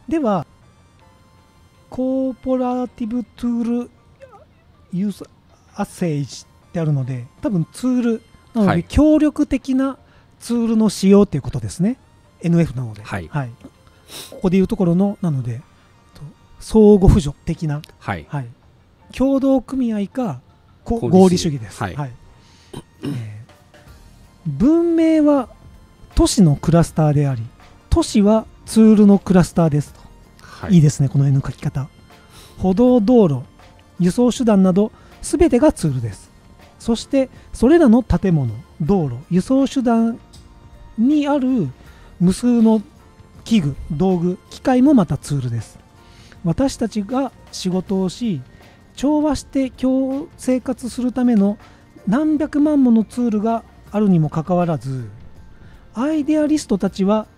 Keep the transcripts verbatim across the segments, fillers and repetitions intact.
ではコーポラティブツールユースアセージってあるので、多分ツールなので協力的なツールの使用ということですね。 エヌエフ なので、 はいはい、ここでいうところのなので相互扶助的な、 はいはい、協同組合かこ合理合理主義です、 はいはいえー文明は都市のクラスターであり、都市はツールのクラスターですと、 はい、 いいですねこの絵の描き方。歩道、道路、輸送手段などすべてがツールです。そしてそれらの建物、道路、輸送手段にある無数の器具、道具、機械もまたツールです。私たちが仕事をし調和して共生活するための何百万ものツールがあるにもかかわらず、アイデアリストたちは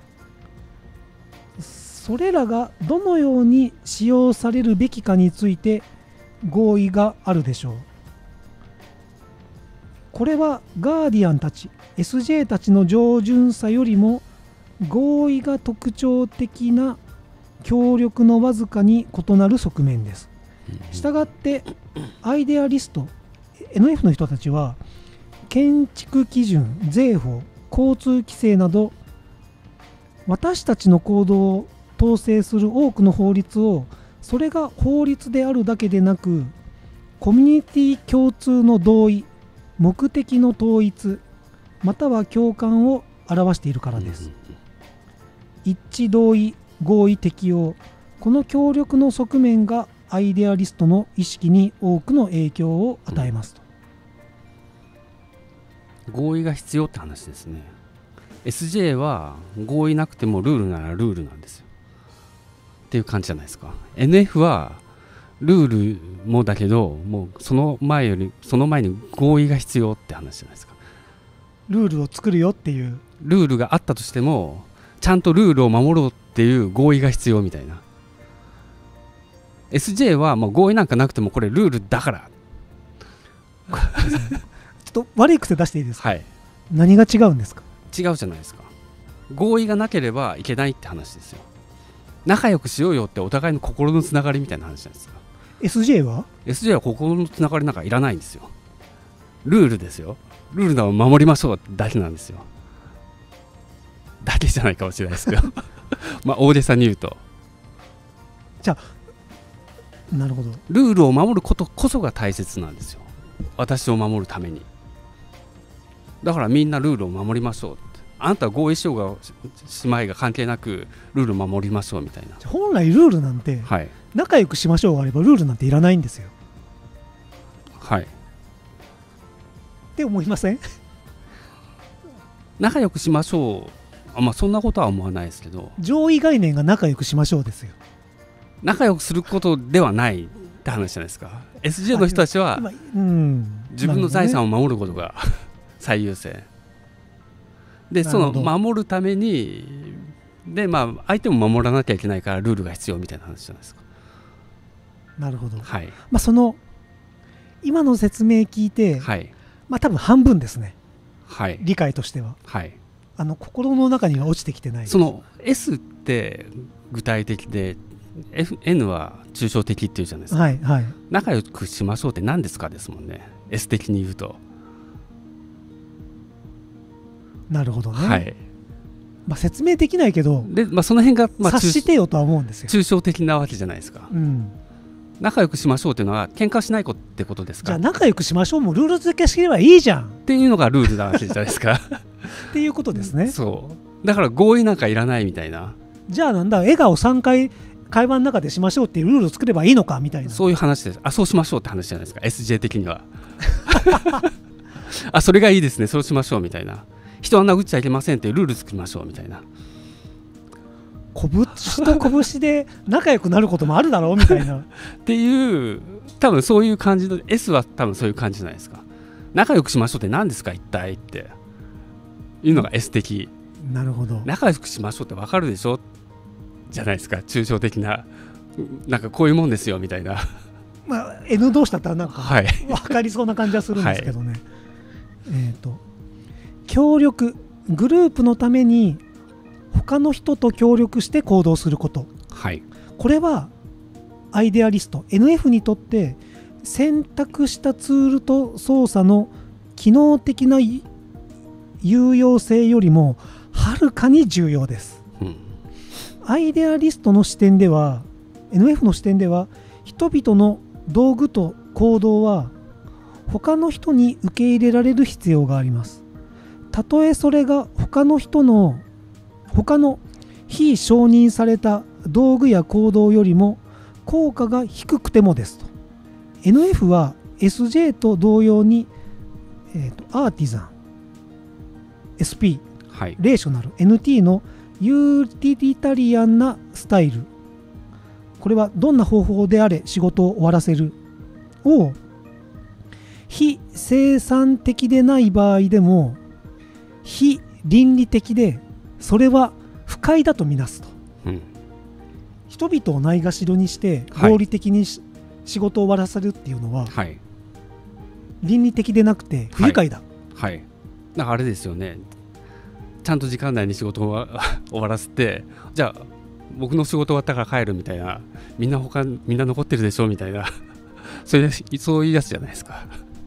それらがどのように使用されるべきかについて合意があるでしょう。これはガーディアンたち エスジェー たちの上順さよりも合意が特徴的な協力のわずかに異なる側面です。したがってアイデアリスト エヌエフ の人たちは建築基準、税法、交通規制など私たちの行動を統制する多くの法律を、それが法律であるだけでなくコミュニティ共通の同意、目的の統一または共感を表しているからです。一致同意、合意適用、この協力の側面がアイデアリストの意識に多くの影響を与えますと。 合意が必要って話ですね。 エスジェー は合意なくてもルールならルールなんですよっていう感じじゃないですか。 エヌエフ はルールもだけど、もうその前よりその前に合意が必要って話じゃないですか。 ルールを作るよっていう。 ルールがあったとしてもちゃんとルールを守ろうっていう合意が必要みたいな。 エスジェー はもう合意なんかなくてもこれルールだからちょっと悪い癖出していいですか。 はい、 何が違うんですか。 違うじゃないですか。合意がなければいけないって話ですよ。仲良くしようよってお互いの心のつながりみたいな話じゃないですか。 エスジェー はエスジェー は心のつながりなんかいらないんですよ。ルールですよ。ルールを守りましょうだけなんですよ。だけじゃないかもしれないですけどまあ大げさに言うと、 じゃあなるほど、 ルールを守ることこそが大切なんですよ。私を守るために。だからみんなルールを守りましょうって。あなたは合意しようがしまいが関係なくルールを守りましょうみたいな。 本来ルールなんて、 はい仲良くしましょうがあればルールなんていらないんですよ。 はい。 って思いません仲良くしましょう、あ、まあそんなことは思わないですけど、 上位概念が仲良くしましょうですよ。 仲良くすることではないって話じゃないですか。 エスジェー の人たちは今うん、 自分の財産を、 を守ることが最優先で、そのなるほど守るためにで、まあ相手も守らなきゃいけないからルールが必要みたいな話じゃないですか。 なるほど、 はいまあ、その今の説明聞いて、 はいまあ多分半分ですね、 はい理解としては。 はい。 あの心の中には落ちてきてない。 その S って具体的で F N は抽象的っていうじゃないですか。 はいはい、 仲良くしましょうって何ですかですもんね、 S 的に言うと。 なるほどね、 はいまあ、説明できないけどで、まあ、その辺が、まあ、 察してよとは思うんですよ。 抽象的なわけじゃないですか。 うん仲良くしましょうっていうのは喧嘩しないことってことですか。 じゃあ仲良くしましょうもルール付けすればいいじゃんっていうのがルールなわけじゃないですかっていうことですね。 そうだから合意なんかいらないみたいな、 じゃあなんだ笑顔さんかい会話の中でしましょうっていうルールを作ればいいのかみたいな、 そういう話です。あ、そうしましょうって話じゃないですか エスジェー 的にはあ、それがいいですね、そうしましょうみたいな。人は殴っちゃいけませんっていうルール作りましょうみたいな。 拳と拳で仲良くなることもあるだろうみたいなっていう多分そういう感じの S は多分そういう感じじゃないですか。仲良くしましょうって何ですか一体っていうのが S 的。 なるほど。 仲良くしましょうって分かるでしょじゃないですか。抽象的ななんかこういうもんですよみたいなまあ N 同士だったらなんかはい分かりそうな感じはするんですけどね、はい、えっと協力グループのために他の人と協力して行動すること、 はい、 これはアイデアリスト エヌエフ にとって選択したツールと操作の機能的な有用性よりもはるかに重要です、うん、アイデアリストの視点では エヌエフ の視点では人々の道具と行動は他の人に受け入れられる必要があります。たとえそれが他の人の他の非承認された道具や行動よりも効果が低くてもですと。 エヌエフ は エスジェー と同様に、えーと、アーティザン エスピー、はい、レーショナル エヌティー のユーティリタリアンなスタイル、これはどんな方法であれ仕事を終わらせるを非生産的でない場合でも非倫理的でそれは不快だとみなすと、うん、人々をないがしろにして合理的に、はい、仕事を終わらせるっていうのは、はい、倫理的でなくて不愉快だ、 はいはい、だからあれですよね、ちゃんと時間内に仕事を終わらせて、じゃあ僕の仕事終わったから帰るみたいな、みんな他みんな残ってるでしょみたいなそれそういうやつじゃないですか。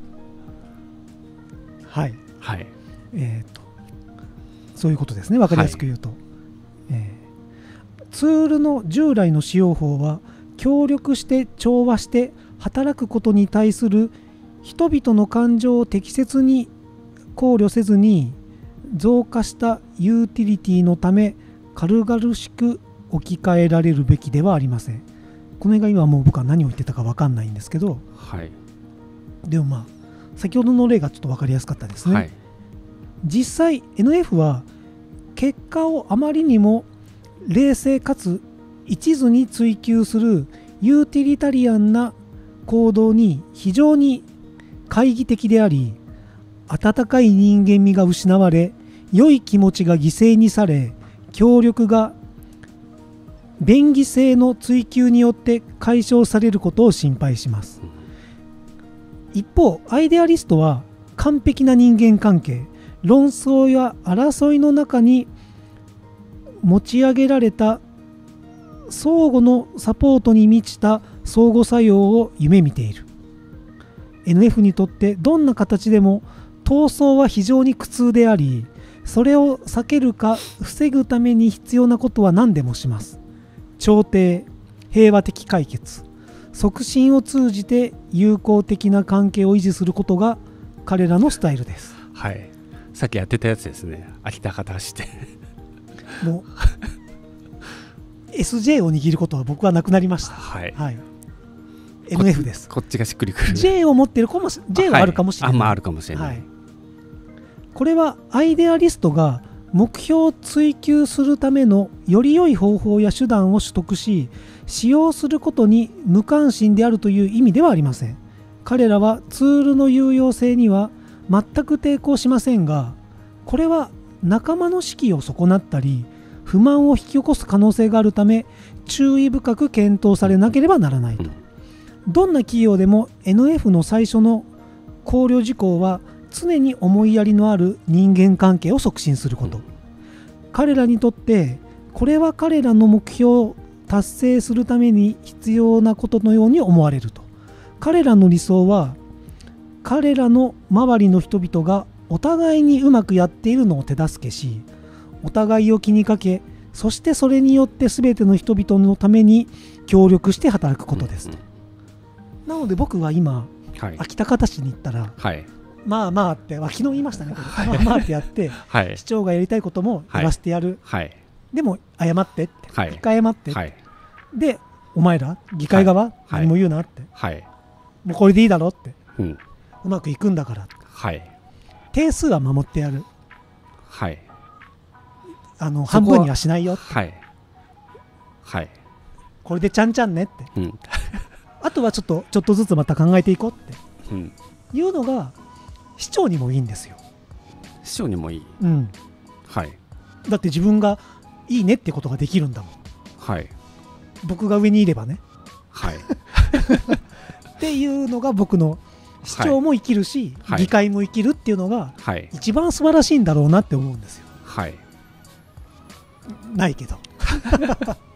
はいはい、 えーとそういうことですね、分かりやすく言うと、はい、えー、ツールの従来の使用法は協力して調和して働くことに対する人々の感情を適切に考慮せずに増加したユーティリティのため軽々しく置き換えられるべきではありません。この辺が今もう僕は何を言ってたか分かんないんですけど、 はい、 でもまあ先ほどの例がちょっと分かりやすかったですね、はい、実際 エヌエフ は結果をあまりにも冷静かつ一途に追求するユーティリタリアンな行動に非常に懐疑的であり、温かい人間味が失われ、良い気持ちが犠牲にされ、協力が便宜性の追求によって解消されることを心配します。一方、アイデアリストは完璧な人間関係、論争や争いの中に持ち上げられた相互のサポートに満ちた相互作用を夢見ている。 エヌエフ にとってどんな形でも闘争は非常に苦痛であり、それを避けるか防ぐために必要なことは何でもします。調停、平和的解決、促進を通じて友好的な関係を維持することが彼らのスタイルです。 はい、さっきやってたやつですね。秋田方してもうエスジェー を握ることは僕はなくなりました。 はい、 はい、エヌエフ です。 こっちがしっくりくる、ね、 J を持ってるかもし J はあるかもしれない、 はい、あ、まあ、あるかもしれない、はい、 これはアイデアリストが目標を追求するためのより良い方法や手段を取得し使用することに無関心であるという意味ではありません。彼らはツールの有用性には全く抵抗しませんが、これは仲間の士気を損なったり不満を引き起こす可能性があるため注意深く検討されなければならないと。どんな企業でも エヌエフ の最初の考慮事項は常に思いやりのある人間関係を促進すること。彼らにとってこれは彼らの目標を達成するために必要なことのように思われると。彼らの理想は彼らの周りの人々がお互いにうまくやっているのを手助けし、お互いを気にかけ、そしてそれによって全ての人々のために協力して働くことですと。なので僕は今、はい、秋田方市に行ったら、はい、まあまあって昨日言いましたね、はい、まあまあってやって、はい、市長がやりたいこともやらせてやる、はい、でも謝ってって、はい、一回謝って、はい、でお前ら議会側、はい、何も言うなって、はい、もうこれでいいだろって、うん、うまくいくんだから、はい、定数は守ってやる、はい、あの半分にはしないよって、はいはい、これでちゃんちゃんねって、うん、あとはちょっとちょっとずつまた考えていこうって、うん、いうのが市長にもいいんですよ。 市長にもいい、 うん、はい、だって自分がいいねってことができるんだもん、はい、僕が上にいればね、はい、っていうのが僕の市長も生きるし、はい、議会も生きるっていうのが一番素晴らしいんだろうなって思うんですよ、はい、ないけど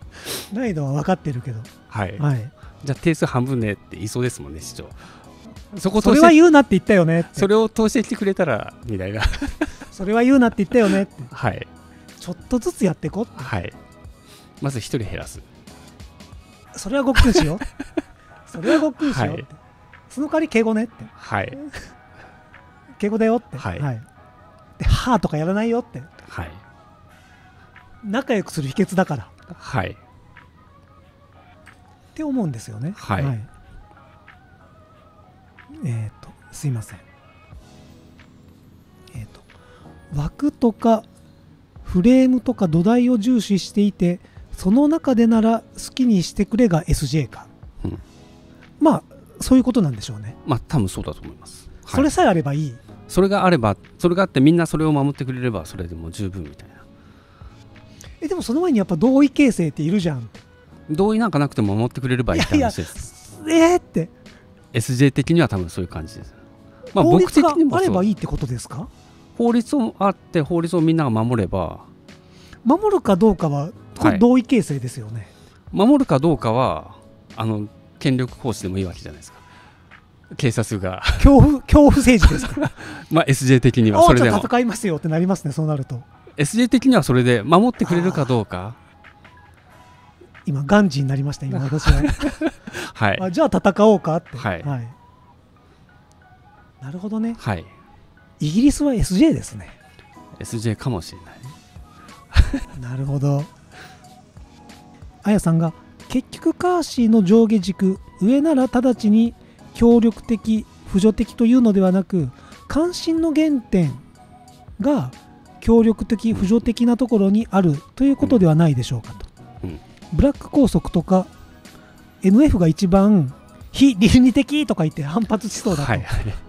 難易度は分かってるけど、 はい、 はい、 じゃあ定数半分ねって言いそうですもんね、市長。そこそれは言うなって言ったよねって、 それを通してきてくれたらみたいなそれは言うなって言ったよねって、 はい、 ちょっとずつやっていこうって、 はい、まずひとり減らす、 それはごっくんしようそれはごっくんしようって、はい、その代わり敬語ねって、 はい、 敬語だよって、 はい、 はい、ではーとかやらないよって、 はい、 仲良くする秘訣だから、 はい、 って思うんですよね。 はい、はい、 えっとすいません、えっと枠とかフレームとか土台を重視していて、その中でなら好きにしてくれが エスジェー か、うん、まあそういうことなんでしょうね。 まあ多分そうだと思います、はい、 それさえあればいい、 それがあれば、それがあってみんなそれを守ってくれればそれでも十分みたいな。 えでもその前にやっぱ同意形成っているじゃん。 同意なんかなくても守ってくれればいいって話です。 いやいやえー、ってエスジェー 的には多分そういう感じです。 まあ、法律があればいいってことですか。 法律をあって法律をみんなが守れば、 守るかどうかはこれ同意形成ですよね、 はい、守るかどうかはあの権力行使でもいいわけじゃないですか。警察が恐怖恐怖政治ですかまあ エスジェー 的にはそれでも戦いますよってなりますね。そうなるとエスジェー 的にはそれで守ってくれるかどうか。 今ガンジーになりました今私ははい、 あじゃあ戦おうかって、 はいはい、 なるほどね、 はい、 イギリスは エスジェー ですね。 エスジェー かもしれないなるほど。あやさんが結局カーシーの上下軸、上なら直ちに協力的扶助的というのではなく、関心の原点が協力的扶助的なところにあるということではないでしょうかと、うんうん、ブラック拘束とか エヌエフ が一番非倫理的とか言って反発しそうだと、はいはい、